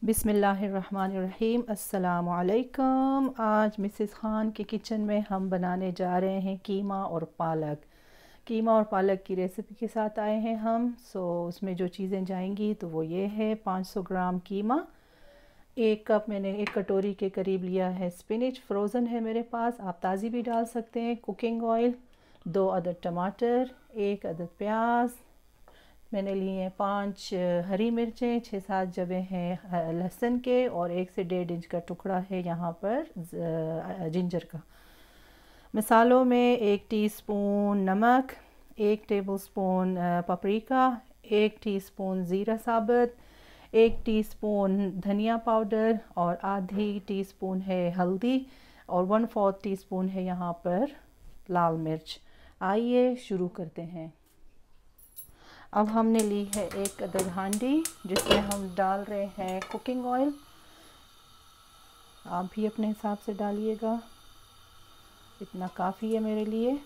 बिस्मिल्लाहिर्रहमानिर्रहीम। अस्सलामुअलैकुम। आज मिसेस ख़ान के किचन में हम बनाने जा रहे हैं कीमा और पालक की रेसिपी के साथ आए हैं हम। उसमें जो चीज़ें जाएंगी तो वो ये है 500 ग्राम कीमा, 1 कप मैंने 1 कटोरी के करीब लिया है स्पिनच, फ्रोज़न है मेरे पास, आप ताज़ी भी डाल सकते हैं। कुकिंग ऑयल, 2 अदद टमाटर, 1 अदद प्याज मैंने लिए हैं, 5 हरी मिर्चें, 6-7 जबे हैं लहसुन के और 1 से 1.5 इंच का टुकड़ा है यहाँ पर जिंजर का। मसालों में 1 टीस्पून नमक, 1 टेबलस्पून पपरिका, 1 टीस्पून ज़ीरा साबुत, 1 टीस्पून धनिया पाउडर और आधी टीस्पून है हल्दी और 1/4 टीस्पून है यहाँ पर लाल मिर्च। आइए शुरू करते हैं। अब हमने ली है 1 अदद हांडी जिसमें हम डाल रहे हैं कुकिंग ऑयल। आप भी अपने हिसाब से डालिएगा, इतना काफ़ी है मेरे लिए।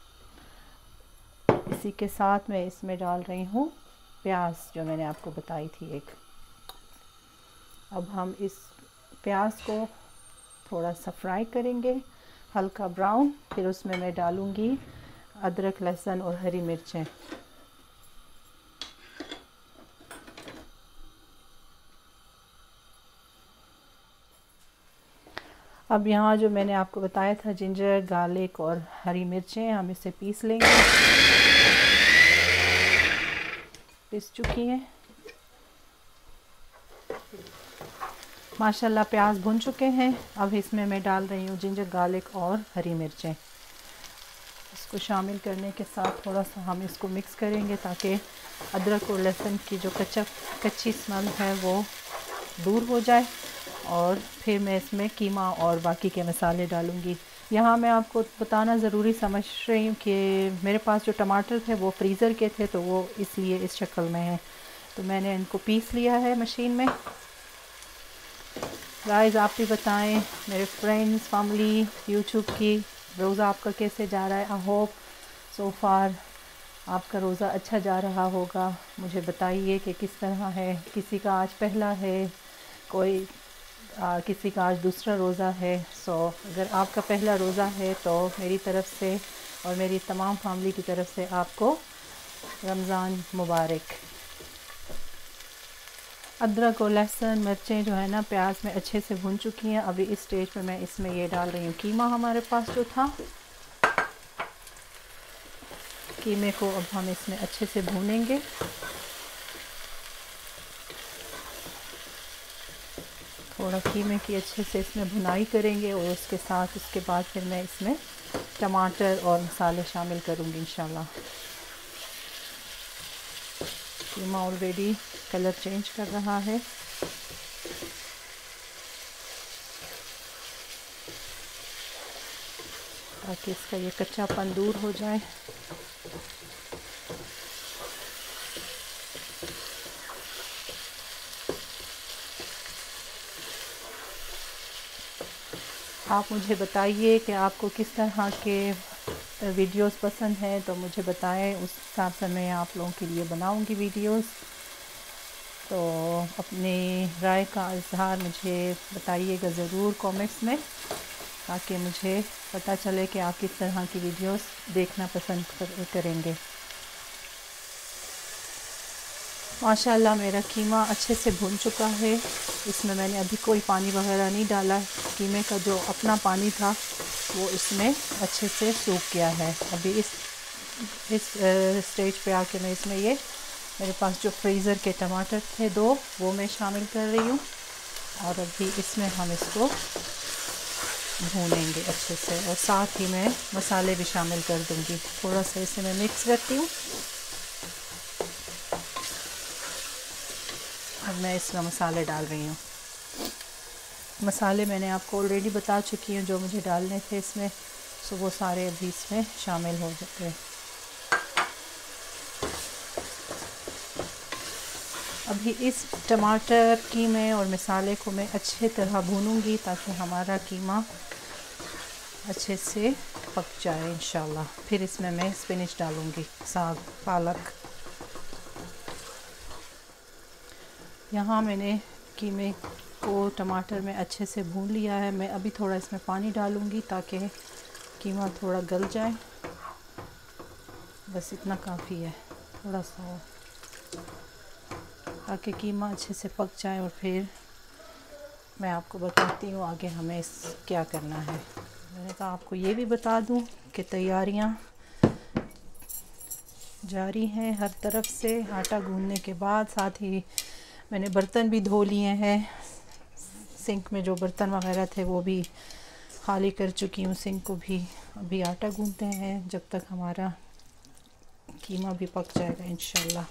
इसी के साथ मैं इसमें डाल रही हूँ प्याज जो मैंने आपको बताई थी एक। अब हम इस प्याज को थोड़ा सा फ्राई करेंगे, हल्का ब्राउन। फिर उसमें मैं डालूँगी अदरक, लहसुन और हरी मिर्चें। अब यहाँ जो मैंने आपको बताया था जिंजर, गार्लिक और हरी मिर्चें, हम इसे पीस लेंगे। पीस चुकी हैं माशाल्लाह, प्याज भुन चुके हैं। अब इसमें मैं डाल रही हूँ जिंजर, गार्लिक और हरी मिर्चें। इसको शामिल करने के साथ थोड़ा सा हम इसको मिक्स करेंगे ताकि अदरक और लहसुन की जो कच्ची स्मेल है वो दूर हो जाए। और फिर मैं इसमें कीमा और बाकी के मसाले डालूँगी। यहाँ मैं आपको बताना ज़रूरी समझ रही हूँ कि मेरे पास जो टमाटर थे वो फ्रीज़र के थे, तो वो इसलिए इस शक्ल में है। तो मैंने इनको पीस लिया है मशीन में। गाइस, आप भी बताएं, मेरे फ्रेंड्स, फैमिली, यूट्यूब की रोज़ा आपका कैसे जा रहा है। आई होप सो फार आपका रोज़ा अच्छा जा रहा होगा। मुझे बताइए कि किस तरह है। किसी का आज पहला है, किसी का आज दूसरा रोज़ा है। अगर आपका पहला रोज़ा है तो मेरी तरफ़ से और मेरी तमाम फैमिली की तरफ़ से आपको रमज़ान मुबारक। अदरक और लहसुन, मिर्चें जो है ना प्याज में अच्छे से भून चुकी हैं। अभी इस स्टेज पे मैं इसमें ये डाल रही हूँ कीमा हमारे पास जो था। कीमे को अब हम इसमें अच्छे से भूनेंगे। थोड़ा कीमे की अच्छे से इसमें भुनाई करेंगे और उसके बाद फिर मैं इसमें टमाटर और मसाले शामिल करूँगी इंशाल्लाह। कीमा ऑलरेडी कलर चेंज कर रहा है। ताकि इसका ये कच्चापन दूर हो जाए। आप मुझे बताइए कि आपको किस तरह के वीडियोस पसंद हैं, तो मुझे बताएं, उस हिसाब से मैं आप लोगों के लिए बनाऊंगी वीडियोस। तो अपनी राय का इज़हार मुझे बताइएगा ज़रूर कमेंट्स में, ताकि मुझे पता चले कि आप किस तरह की वीडियोस देखना पसंद करेंगे। माशाल्लाह मेरा कीमा अच्छे से भुन चुका है। इसमें मैंने अभी कोई पानी वगैरह नहीं डाला। कीमे का जो अपना पानी था वो इसमें अच्छे से सूख गया है। अभी इस स्टेज पे आके मैं इसमें ये मेरे पास जो फ्रीज़र के टमाटर थे 2, वो मैं शामिल कर रही हूँ। और अभी इसमें हम इसको भूनेंगे अच्छे से और साथ ही मैं मसाले भी शामिल कर दूँगी। थोड़ा सा इसे मैं मिक्स करती हूँ। अब मैं इसमें मसाले डाल रही हूँ। मसाले मैंने आपको ऑलरेडी बता चुकी हूँ जो मुझे डालने थे इसमें। वो सारे अभी इसमें शामिल हो गए। अभी इस टमाटर, कीमे और मसाले को मैं अच्छे तरह भूनूंगी ताकि हमारा कीमा अच्छे से पक जाए इंशाल्लाह। फिर इसमें मैं स्पिनच डालूंगी, साग, पालक। यहाँ मैंने कीमे को टमाटर में अच्छे से भून लिया है। मैं अभी थोड़ा इसमें पानी डालूँगी ताकि कीमा थोड़ा गल जाए। बस इतना काफ़ी है, थोड़ा सा, ताकि कीमा अच्छे से पक जाए। और फिर मैं आपको बताती हूँ आगे हमें क्या करना है। मैंने कहा आपको ये भी बता दूँ कि तैयारियाँ जारी हैं हर तरफ से। आटा गूंदने के बाद साथ ही मैंने बर्तन भी धो लिए हैं। सिंक में जो बर्तन वगैरह थे वो भी खाली कर चुकी हूँ, सिंक को भी। अभी आटा गूंदते हैं जब तक हमारा कीमा भी पक जाएगा इंशाल्लाह।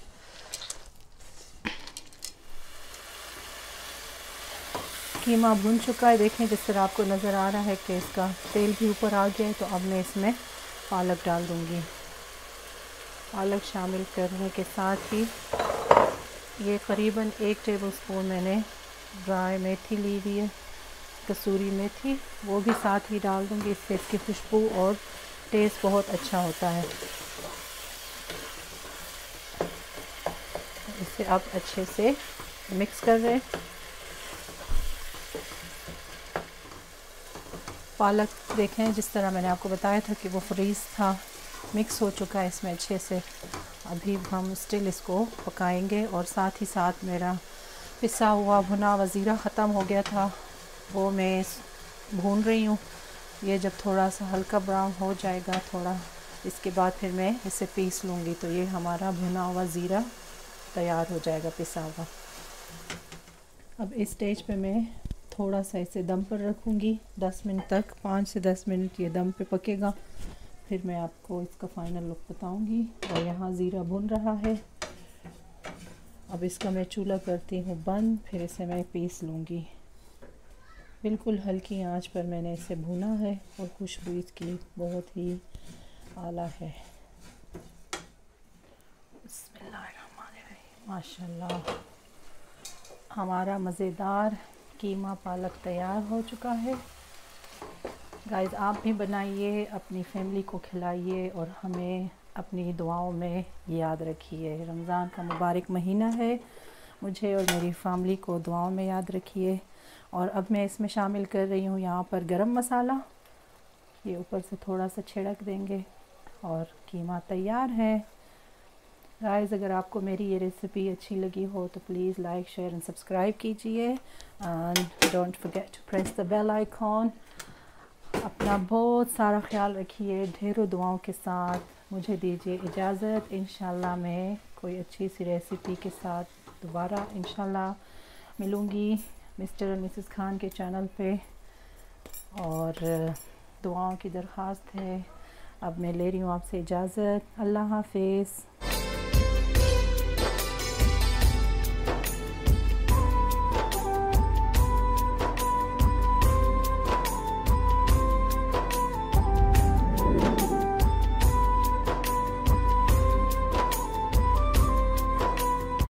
कीमा भुन चुका है, देखें जिस तरह आपको नज़र आ रहा है कि इसका तेल भी ऊपर आ गया है। तो अब मैं इसमें पालक डाल दूँगी। पालक शामिल करने के साथ ही ये करीबन 1 टेबलस्पून मैंने ड्राई मेथी ली हुई है, कसूरी मेथी, वो भी साथ ही डाल दूँगी। इससे इसकी खुशबू और टेस्ट बहुत अच्छा होता है। इसे अब अच्छे से मिक्स कर रहे। पालक देखें जिस तरह मैंने आपको बताया था कि वो फ्रीज़ था, मिक्स हो चुका है इसमें अच्छे से। अभी हम स्टिल इसको पकाएंगे। और साथ ही साथ मेरा पिसा हुआ भुना हुआ ज़ीरा ख़त्म हो गया था, वो मैं भून रही हूँ। ये जब थोड़ा सा हल्का ब्राउन हो जाएगा थोड़ा, इसके बाद फिर मैं इसे पीस लूँगी। तो ये हमारा भुना हुआ ज़ीरा तैयार हो जाएगा, पिसा हुआ। अब इस स्टेज पे मैं थोड़ा सा इसे दम पर रखूँगी 10 मिनट तक। 5 से 10 मिनट ये दम पे पकेगा, फिर मैं आपको इसका फ़ाइनल लुक बताऊँगी। और यहाँ ज़ीरा भुन रहा है। अब इसका मैं चूल्हा करती हूँ बंद, फिर इसे मैं पीस लूँगी। बिल्कुल हल्की आंच पर मैंने इसे भुना है और खुशबू इसकी बहुत ही आला है। बिस्मिल्लाहिर्रहमानिर्रहीम। माशाल्लाह, हमारा मज़ेदार कीमा पालक तैयार हो चुका है। गाइस, आप भी बनाइए, अपनी फैमिली को खिलाइए और हमें अपनी दुआओं में याद रखिए। रमज़ान का मुबारक महीना है, मुझे और मेरी फैमिली को दुआओं में याद रखिए। और अब मैं इसमें शामिल कर रही हूँ यहाँ पर गरम मसाला, ये ऊपर से थोड़ा सा छिड़क देंगे और कीमा तैयार है। गाइस, अगर आपको मेरी ये रेसिपी अच्छी लगी हो तो please like, share and subscribe कीजिए। And don't forget to press the bell icon. अपना बहुत सारा ख्याल रखिए, ढेरों दुआओं के साथ मुझे दीजिए इजाज़त। इंशाल्लाह मैं कोई अच्छी सी रेसिपी के साथ दोबारा इंशाल्लाह मिलूँगी मिस्टर और मिसेस खान के चैनल पे। और दुआओं की दरख्वास्त है। अब मैं ले रही हूँ आपसे इजाज़त। अल्लाह हाफ़िज़।